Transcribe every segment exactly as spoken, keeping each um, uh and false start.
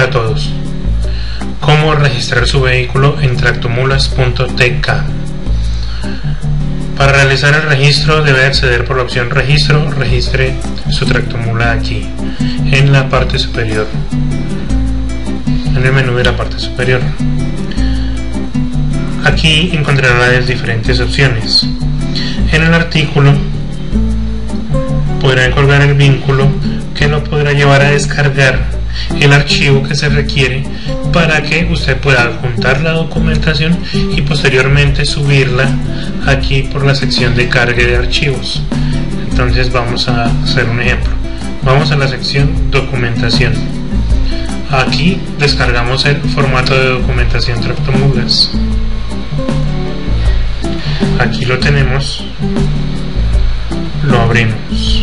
a todos. ¿Cómo registrar su vehículo en tractomulas punto t k? Para realizar el registro debe acceder por la opción registro. Registre su tractomula aquí, en la parte superior, en el menú de la parte superior. Aquí encontrará las diferentes opciones. En el artículo podrá colgar el vínculo que lo podrá llevar a descargar el archivo que se requiere para que usted pueda adjuntar la documentación y posteriormente subirla aquí por la sección de carga de archivos. Entonces vamos a hacer un ejemplo. Vamos a la sección documentación. Aquí descargamos el formato de documentación tractomulas. Aquí lo tenemos, lo abrimos.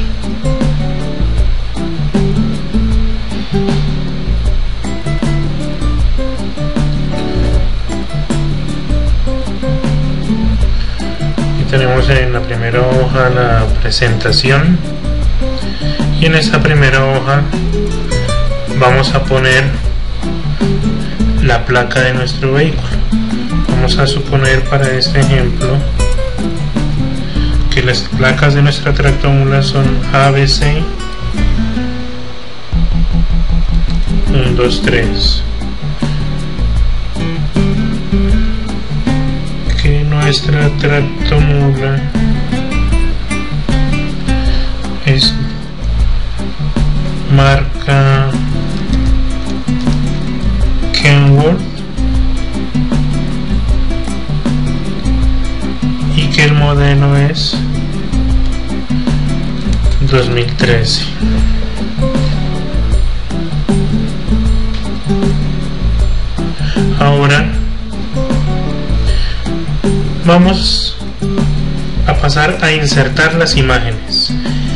Tenemos en la primera hoja la presentación y en esta primera hoja vamos a poner la placa de nuestro vehículo. Vamos a suponer para este ejemplo que las placas de nuestra tractomula son A B C uno dos tres. Nuestra tractomula es marca Kenworth y que el modelo es dos mil trece. Ahora vamos a pasar a insertar las imágenes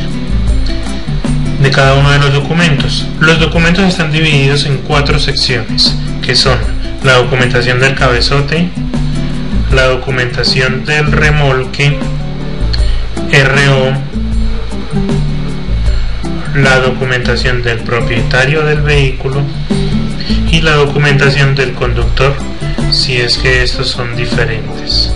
de cada uno de los documentos. Los documentos están divididos en cuatro secciones, que son la documentación del cabezote, la documentación del remolque, R O, la documentación del propietario del vehículo y la documentación del conductor, si es que estos son diferentes.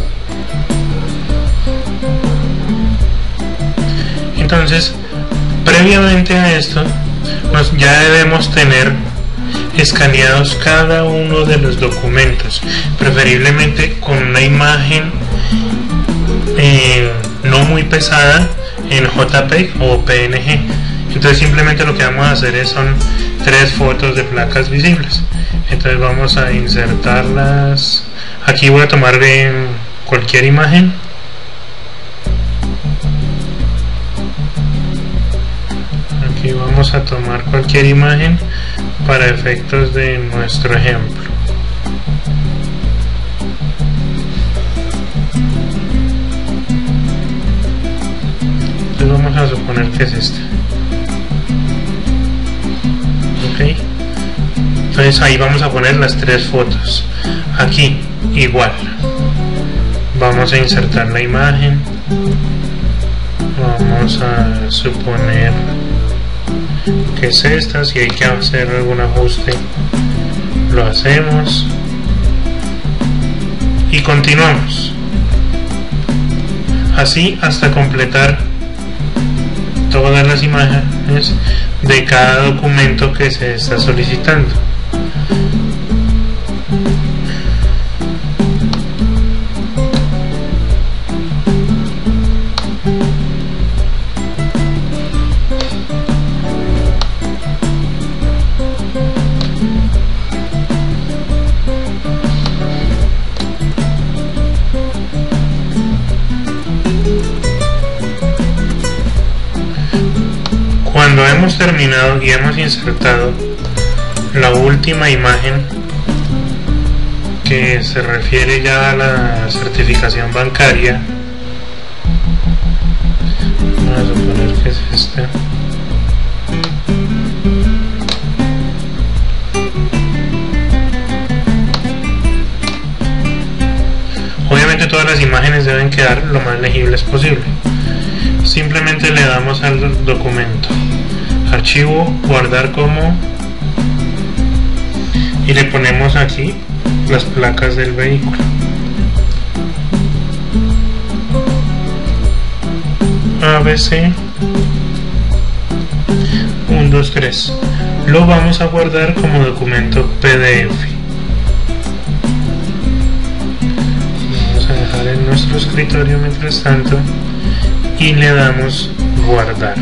Entonces, previamente a esto, nos, ya debemos tener escaneados cada uno de los documentos, preferiblemente con una imagen eh, no muy pesada en J P G o P N G. Entonces simplemente lo que vamos a hacer es, son tres fotos de placas visibles. Entonces vamos a insertarlas. Aquí voy a tomar en cualquier imagen. Aquí vamos a tomar cualquier imagen para efectos de nuestro ejemplo. Entonces vamos a suponer que es esta. Ok. Entonces ahí vamos a poner las tres fotos. Aquí igual. Vamos a insertar la imagen. Vamos a suponer que es esta. Si hay que hacer algún ajuste, lo hacemos. Y continuamos. Así hasta completar todas las imágenes de cada documento que se está solicitando. Cuando hemos terminado y hemos insertado la última imagen, que se refiere ya a la certificación bancaria, vamos a suponer que es esta. Obviamente todas las imágenes deben quedar lo más legibles posible. Simplemente le damos al documento, archivo, guardar como, y le ponemos aquí las placas del vehículo. A B C uno dos tres. Lo vamos a guardar como documento P D F. Vamos a dejar en nuestro escritorio mientras tanto y le damos guardar.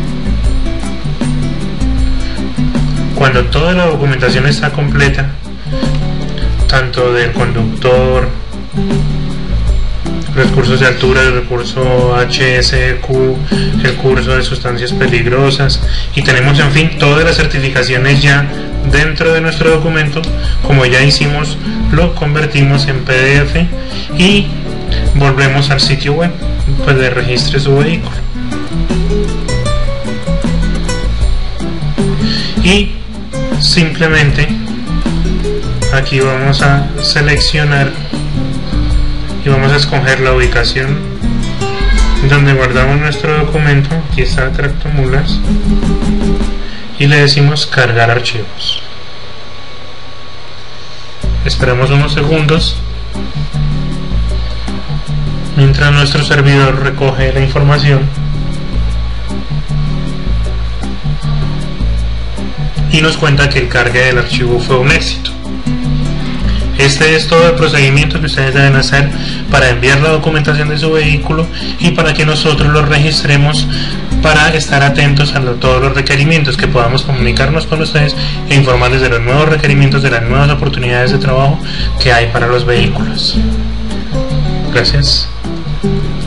Cuando toda la documentación está completa, tanto del conductor, los cursos de altura, el recurso H S Q, el curso de sustancias peligrosas, y tenemos en fin todas las certificaciones ya dentro de nuestro documento, como ya hicimos, lo convertimos en P D F y volvemos al sitio web, pues de registre su vehículo. Y simplemente aquí vamos a seleccionar y vamos a escoger la ubicación donde guardamos nuestro documento. Aquí está Tractomulas y le decimos cargar archivos. Esperamos unos segundos mientras nuestro servidor recoge la información y nos cuenta que el cargue del archivo fue un éxito. Este es todo el procedimiento que ustedes deben hacer para enviar la documentación de su vehículo y para que nosotros lo registremos, para estar atentos a lo, todos los requerimientos, que podamos comunicarnos con ustedes e informarles de los nuevos requerimientos, de las nuevas oportunidades de trabajo que hay para los vehículos. Gracias.